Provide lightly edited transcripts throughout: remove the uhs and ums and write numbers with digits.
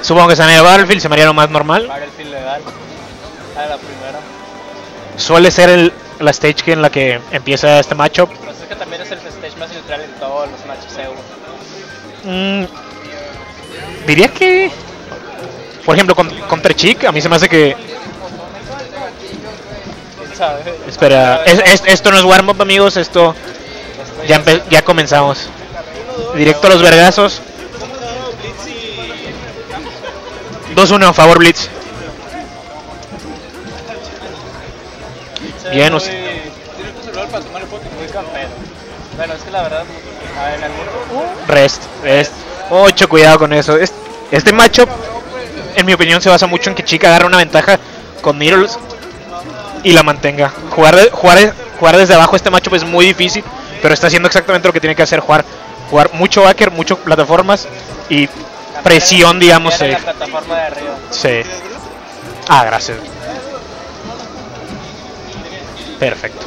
Supongo que se me Battlefield, se me haría lo más normal. Battlefield legal. A la primera. Suele ser la stage en la que empieza este matchup. Pero es que también es el stage más neutral en todos los matches EU. Diría que, por ejemplo, contra Chic, a mí se me hace que... ¿Quién sabe? Espera, esto no es warm-up, amigos, esto ya comenzamos. Directo a los vergazos. 2-1 a favor Blitz. Bien, Tiene tu celular para tomarle foto muy campero. Bueno, es que la verdad, en algún... Rest. Mucho cuidado con eso. Este matchup, en mi opinión, se basa mucho en que Chica agarre una ventaja con Needles y la mantenga. Jugar desde abajo este matchup es muy difícil, pero está haciendo exactamente lo que tiene que hacer. Jugar mucho backer, mucho plataformas y presión, digamos. La plataforma de arriba. Sí. Ah, gracias. Perfecto.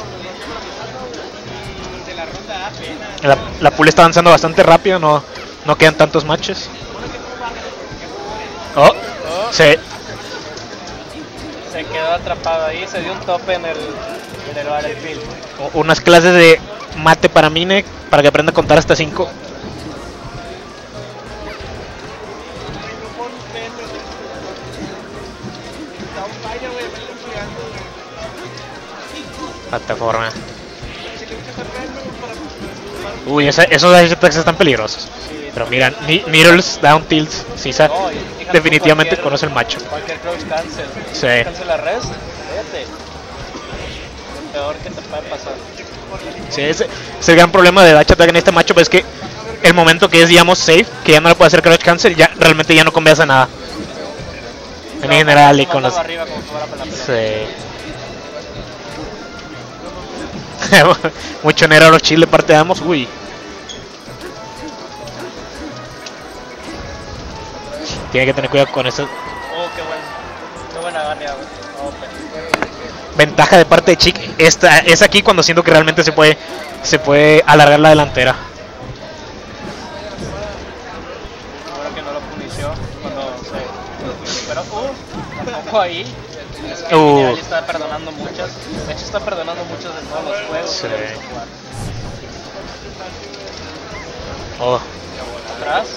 La pool está avanzando bastante rápido, no quedan tantos matches. Oh, sí. Se quedó atrapado ahí, se dio un tope en el Battlefield. Unas clases de mate para Mine para que aprenda a contar hasta 5. Plataforma. Uy, esos attacks están peligrosos. Pero mira, Needles, down tilts, Sisa definitivamente conoce el macho. Cualquier crouch cancel. Sí. Cancel la res, fíjate. Lo peor que te puede pasar. Sí, ese es el gran problema de Dash Attack en este macho, pues es que el momento que es, digamos, safe, que ya no le puede hacer crouch cancel, ya realmente ya no conviene a nada. En general y con los... Sí. Mucho Nero los chill de parte de Amos, uy. Tiene que tener cuidado con eso. Qué buena gana, Ventaja de parte de Chic. Esta es aquí cuando siento que realmente se puede alargar la delantera. Seguro que no lo punició cuando se... Pero, tampoco ahí. Es que ya está perdonando muchas. De hecho, está perdonando muchos de todos los juegos. Sí. Atrás.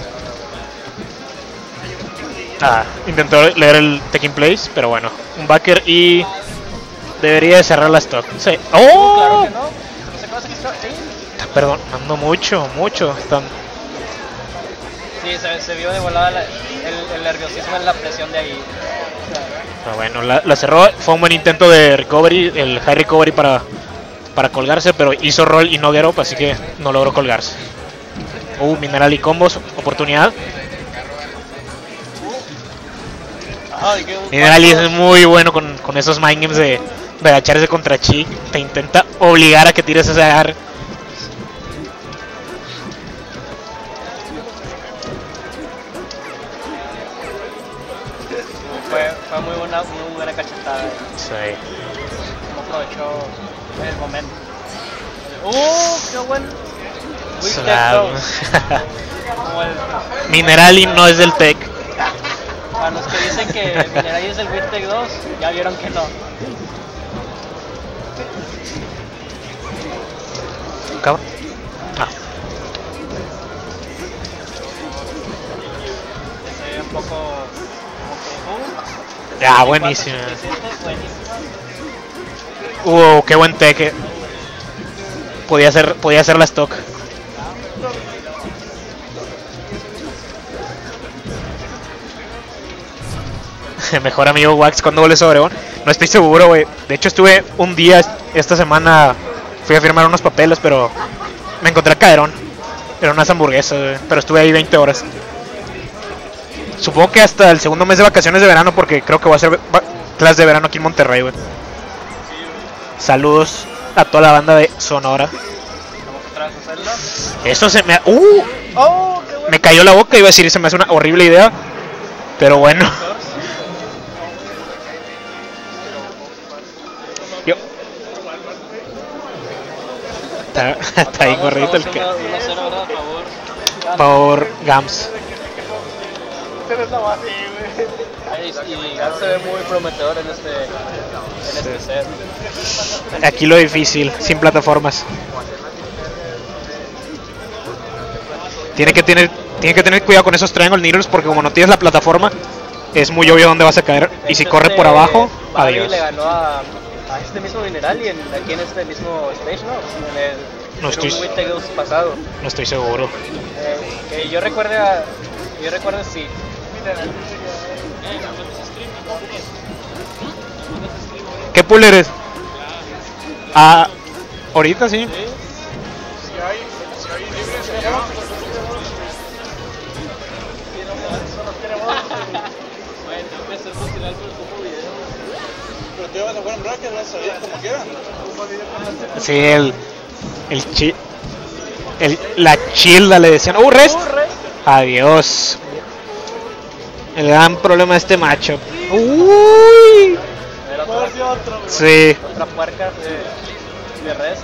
Intentó leer el taking place, pero bueno. Un backer y debería de cerrar la stock. Sí. ¡Oh! Claro que no. Está perdonando mucho. Están... Sí, se vio de volada el nerviosismo en la presión de ahí. Pero bueno, la cerró. Fue un buen intento de recovery, el high recovery para colgarse, pero hizo roll y no get up, así que no logró colgarse. Mineral y combos, oportunidad. Minerali es muy bueno con esos mind games de agacharse contra Chi. Te intenta obligar a que tires ese agarre. Fue muy buena cachetada. Sí. No aprovechó el momento. ¡Qué buen! Minerali no es del tech. A los que dicen que Minerali es el Wittek 2, ya vieron que no. ¿Acaba? Se ve un poco... buenísimo. Qué buen tech. Podía hacer la stock. Mejor amigo Wax con doble sobre Obregón. No estoy seguro, güey. De hecho, estuve un día esta semana. Fui a firmar unos papeles, pero me encontré a Caderón. Era unas hamburguesas, güey. Pero estuve ahí 20 horas. Supongo que hasta el segundo mes de vacaciones de verano, porque creo que voy a hacer clase de verano aquí en Monterrey, güey. Saludos a toda la banda de Sonora. Eso se me... me cayó la boca, iba a decir, se me hace una horrible idea. Pero bueno. Está ahí gordito el que... Por Gams. Esa es la base, güey. Y Gal se ve muy prometedor en este set. Aquí lo difícil, sin plataformas. Tiene que tener cuidado con esos Triangle Needles porque como no tienes la plataforma, es muy obvio dónde vas a caer. Y si corre por abajo, adiós. Le ganó a este mismo Mineral y aquí en este mismo stage, ¿no? No estoy, pasado. No estoy seguro. Que yo recuerdo sí. ¿Qué pool eres? Ah, ahorita sí. Pero tú vas a jugar en bracket, vas a salir como quieras. Sí, la childa le decían. Rest. Adiós. El gran problema de este matchup. Uy. Sí. Otra puerca de Rest.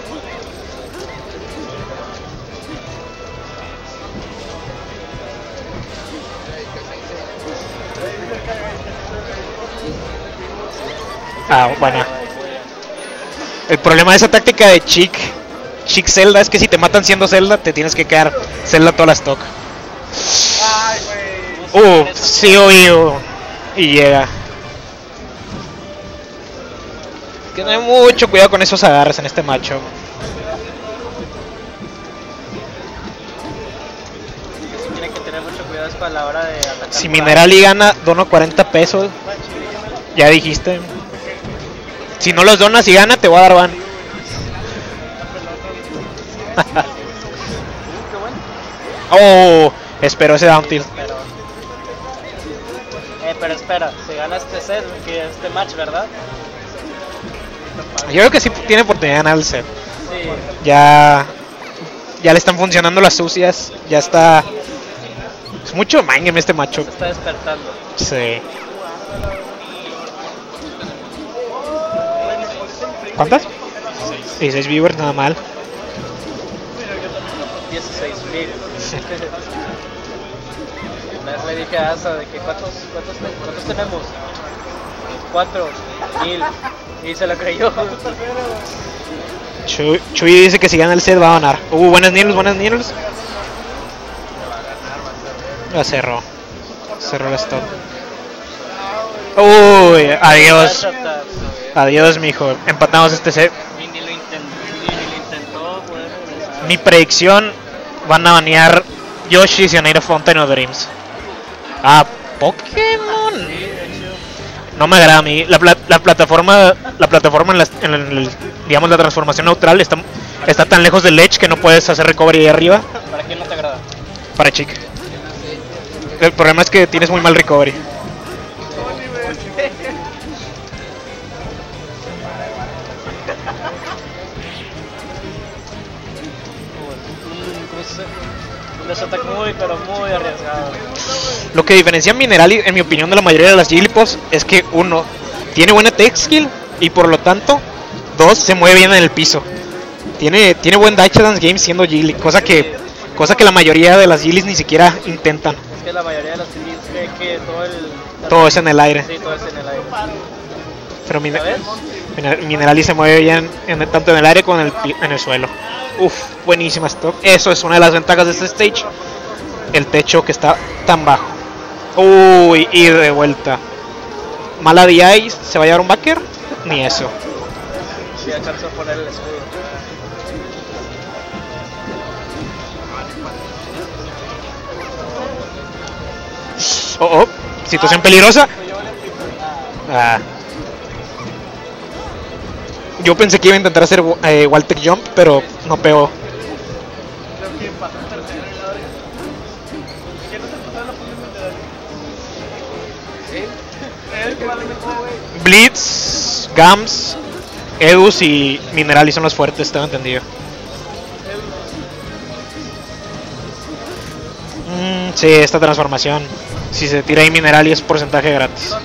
Bueno. El problema de esa táctica de Chick Zelda es que si te matan siendo Zelda, te tienes que quedar Zelda toda la stock. Ay, güey. Sí, obvio. Y llega. Hay que tener mucho cuidado con esos agarres en este macho. Tiene que tener mucho cuidado a la hora de atacar. Si Minerali gana, dono 40 pesos. Ya dijiste. Si no los donas y gana, te voy a dar ban. Espero ese down tilt. Pero espera, si gana este set, que este match, ¿verdad? Yo creo que sí tiene oportunidad de ganar el set. Sí. Ya le están funcionando las sucias. Ya está. Es mucho mind en este macho. Se está despertando. Sí. ¿Cuántas? 16 viewers, nada mal. 16,000. Una vez le dije a Asa de que ¿cuántos tenemos? 4,000. Y se lo creyó. Chuy dice que si gana el set va a ganar. Buenas Needles. Ya cerró el stop. Uy, adiós. Adiós, mijo. Empatamos este set. Ni lo intentó. Mi predicción: van a banear Yoshi y Oneira Fountain of Dreams. Pokémon. No me agrada a mí. La plataforma en digamos la transformación neutral está tan lejos del Edge que no puedes hacer recovery ahí arriba. ¿Para quién no te agrada? Para Chick. El problema es que tienes muy mal recovery. Un desataque pero muy arriesgado. Lo que diferencia a Minerali, en mi opinión, de la mayoría de las Jigglypuffs es que uno tiene buena tech skill y por lo tanto, dos, se mueve bien en el piso. Tiene buen Dash Dance Game siendo Jiggly, cosa que la mayoría de las Jiggly's ni siquiera intentan. Es que la mayoría de las Jiggly's cree que todo es en el aire. Sí, todo es en el aire. Pero Minerali se mueve bien tanto en el aire como en el suelo. Buenísima stop. Eso es una de las ventajas de este stage. El techo que está tan bajo. Y de vuelta. Mala DI, ¿se va a llevar un backer? Ni eso. Sí, alcanzó a poner el escudo. Situación peligrosa. Yo pensé que iba a intentar hacer Walter Jump, pero no pegó. Blitz, Gams, Edus y Minerali son los fuertes, tengo entendido. Sí, esta transformación. Si se tira ahí Minerali es porcentaje gratis.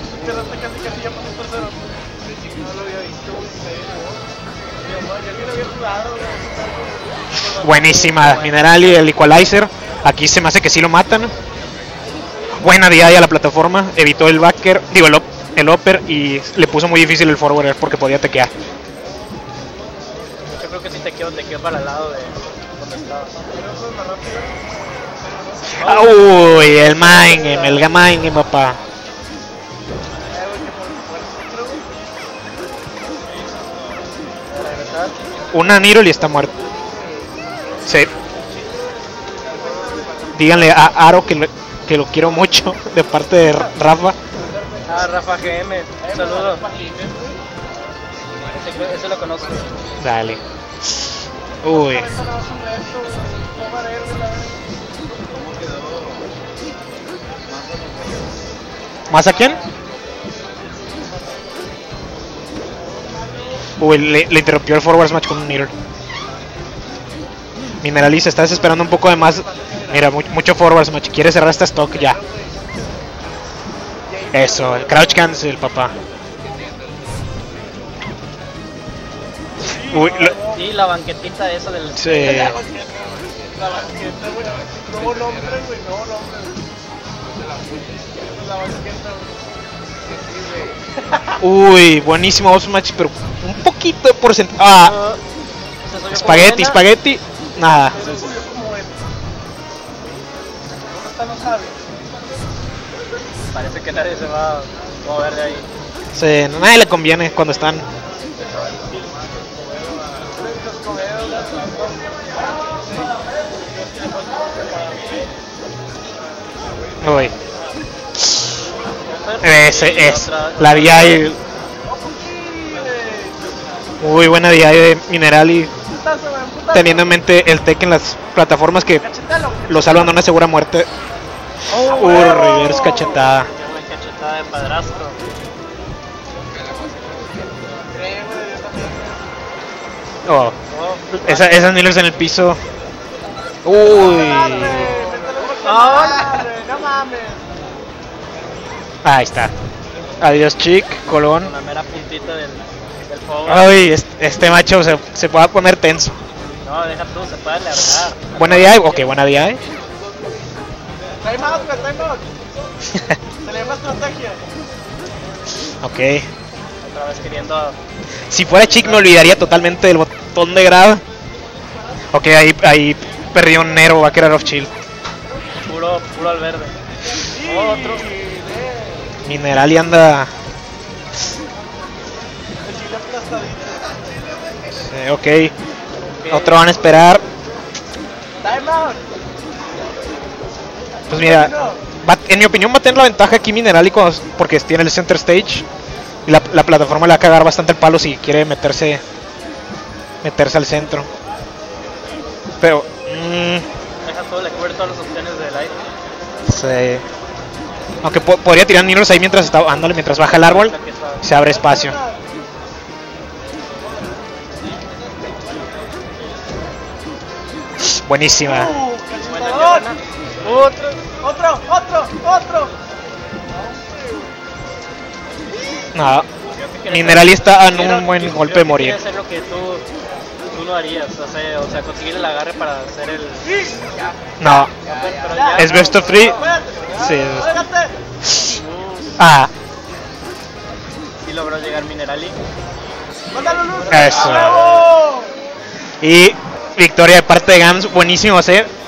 Buenísima Minerali, el Equalizer. Aquí se me hace que sí lo matan. Buena DI a la plataforma, evitó el backer, digo el upper y le puso muy difícil el forwarder porque podía tequear. Yo creo que si te quedo para el lado de donde estabas. Uy, el mind game, el mind game, papá. Una Nirol y está muerto. Sí. Díganle a Aro que lo quiero mucho de parte de Rafa. Ah, Rafa GM, un saludo. Ese lo conozco. Dale. Uy. ¿Más a quién? Uy, le interrumpió el forward smash con un mirror. Mineraliza, está desesperando un poco de más. Mira, mucho forward smash. Quiere cerrar esta stock ya. Eso, el crouch cancel, papá. Uy, sí, la banquetita esa del... Sí. La banqueta, güey. Nuevo nombre, güey. Nuevo nombre. La banqueta, güey. Uy, buenísimo boss match, pero un poquito de porcentaje. Ah, espagueti, espagueti. Nada. ¿Dónde están los sabios? Parece que nadie se va a mover de ahí. Sí, a nadie le conviene cuando están. Uy. Ese es la DI. Muy buena DI de Minerali, teniendo en mente el tech en las plataformas que lo salvan de una segura muerte. Reverse cachetada. Qué buena cachetada de padrastro. Oh, esas Nillers en el piso. Uy. No mames. Ahí está. Adiós, chic, Colón. Con la mera puntita del fuego. Ay, este macho se puede poner tenso. No, deja tú, se puede alargar. Buena DI, ok, buena DI. Time out, güey, time out. Se le llama estrategia. Ok. Otra vez queriendo... Si fuera chic me olvidaría totalmente del botón de grab. Ok, ahí perdió un Nero, va a quedar off shield. Puro al verde. Otro. Minerali anda. Ok. Otro van a esperar. Time out. Pues mira, en mi opinión va a tener la ventaja aquí Minerali porque tiene el center stage. Y la plataforma le va a cagar bastante el palo si quiere meterse al centro. Pero... Deja todo, le cubre todas las opciones del aire. sí. Aunque podría tirar Niros ahí mientras baja el árbol. Se abre espacio. Buenísima. Otro. No. Minerali está en un buen golpe de morir. Quiere hacer lo que tú no harías, o sea, conseguir el agarre para hacer el... No. Pero ya, Es best of 3. Sí. Ah, sí logró llegar Minerali. eso. Y victoria de parte de Gams. Buenísimo,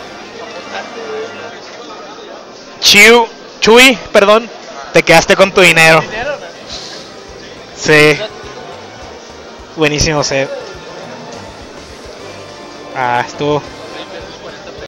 Chuy, perdón. Te quedaste con tu dinero. Sí. Buenísimo, estuvo